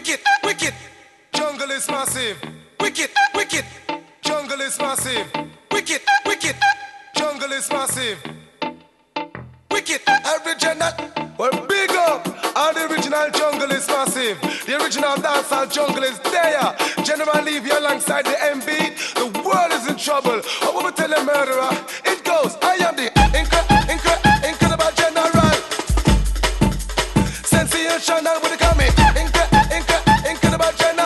wicked, wicked. Jungle is massive. Wicked, wicked. Jungle is massive. Wicked, wicked. Jungle is massive. Wicked, original. Well, big up. All the original jungle is massive. The original dancehall jungle is there. General Levy alongside the M beat. The world is in trouble. I want to tell a murderer. It goes. I am the incredible general. Sensational with the comment. Incredible general.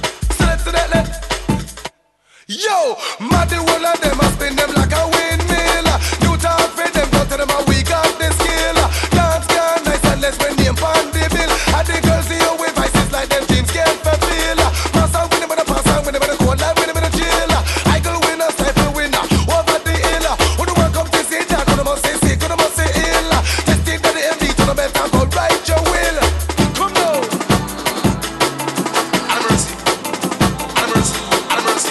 Yo, mad the whole of them, I spin them like a windmill. New talk for them, go to them a week off the skill. Dance can nice and less when name pan the bill. And the girls see you with vices like them dreams can't fulfill. Pass on with them in the pass on with them in the cold life with them in the chill. I go winner, stifle winner, over the hill. Who the one come to say that, who the must say sick, who the must say ill. Just think that the MD to the better go right your will. Come now. I'm mercy, I'm mercy, I'm mercy.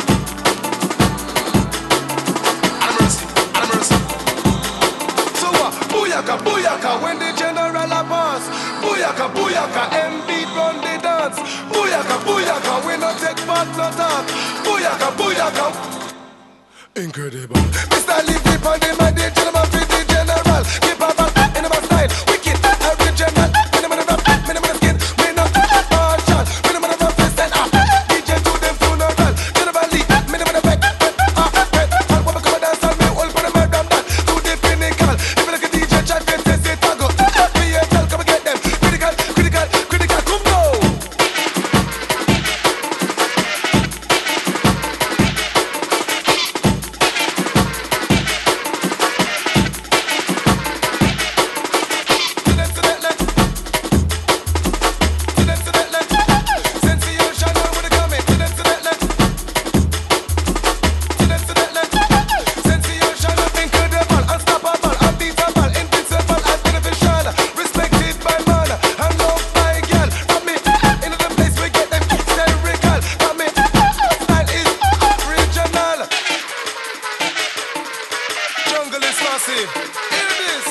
Booyaka, booyaka, when the general a pass. Booyaka, booyaka, M beat run the dance. Booyaka, booyaka, we no take part, no talk. Booyaka, booyaka. Incredible. Mr. Levy on the man, the gentleman for the general. Keep up in my style. Wicked, original. Minimum of rap, minimum of skin. Minimum of partial. Minimum of fist and up. DJ to them funeral. General Lee, minimum of back. And when we come and dance on me, all for the murder that. To the pinnacle. If you look at DJ chat, then say say tango. PSL, come and get them. Critical, critical, critical. Come go. Jungle is massive. Hear this.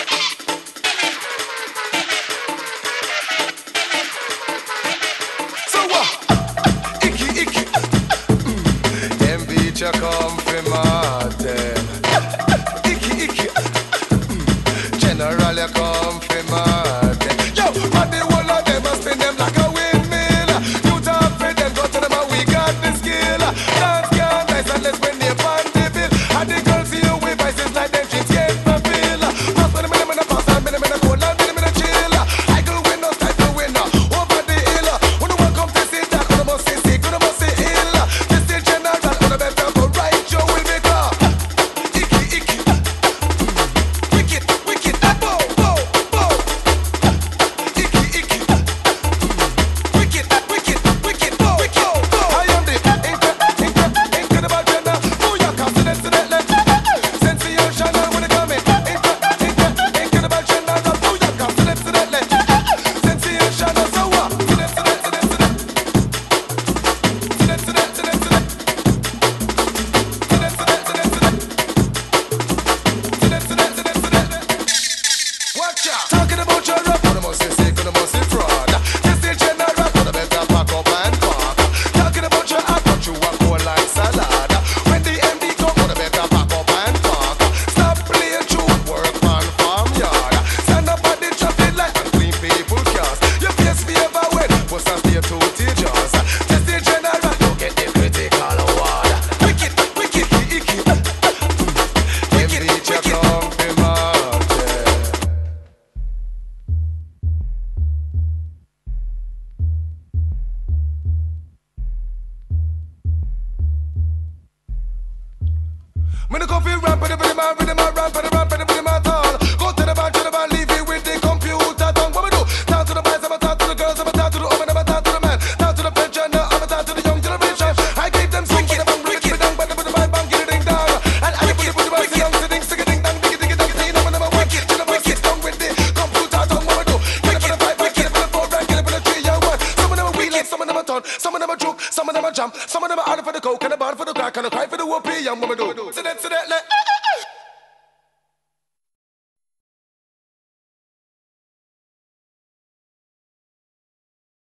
So what? Icky, icky. Them beach you come from Martin. Icky, icky. General you come from Martin. Yo, but the whole of them must spin them like a windmill. You talk for them, go to them and we got the skill. Dance can nice and let's win the pan the bill. And the girls see you with vices like them dreams can't fulfill. Pass with them in the pass and in the cold and in the chill. I go winner, stifle winner, over the hill. When the one come to see that, when the must say sick, when the must say ill. This is general, when the better go right, you will make up. Icky, icky. Wicked, wicked. Bow, bow, bow. Icky, icky. Wicked, wicked, wicked. Bow, bow, bow. I am the incredible general. Booyaka, sedent. Sensational when it come in. Incredible general. Booyaka, sedent. Sensational, so what? Sedent. Watch out. Talking about your rap, what must say sick, what must say fraud. This is general, what a better pack up and park. Talking about your act, but you are cold like salad. When the MD come, what a better pack up and park. Stop playing true, work on farmyard. Stand up at the traffic light and clean people cars. Your face be ever wet, but some stay to teachers. This is general, you get the critical award. Wicked, wicked, icky. Wicked, wicked. Come from Martin. When the coffee ramp, with the man, with the man, ramp, with the ramp, with the man, tall. Go to the bar, leave it with the computer tongue. What we do? Talk to the boys, I'ma talk to the girls, I'ma talk to the woman, I'ma talk to the man. Talk to the pensioner, I'ma talk to the young generation. I keep them swing, but the bang, bring it down, but the bang, bang, get it ding down. And I put the boys, the young, sitting, sing it ding dong, diggy, diggy, diggy, diggy, I'm wicked. To the boys, get down with the computer tongue. What we do? Get it for the five, get it for the four, get it for the three, and one. Some of them are wheeling, some of them are turn, some of them are juke, some of them are jump, some of them are out for the coke, and the bar for the crack, and the cry for the whoopee, and what we do? So that's it,